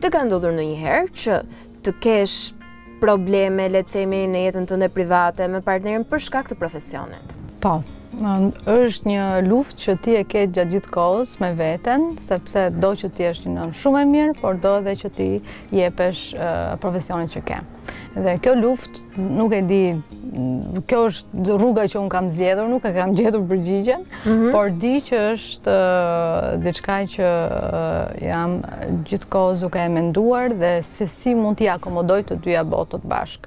të ka ndodhur ndonjëherë që të kesh probleme, le të themi, në jetën tënde private me partnerin për shkak të profesionit? Po, është një luftë që ti e ke gjatë gjithë kohës me veten, sepse do që ti jesh një nën shumë e mirë, por do edhe që ti jepesh profesionin që ke. Dhe kjo luftë, nuk e di, kjo është rruga që unë kam zgjedhur, nuk e kam gjetur përgjigjen, por di që është diçka që jam gjithkohës duke e menduar dhe se si mund t'i akomodoj të dyja botët bashkë.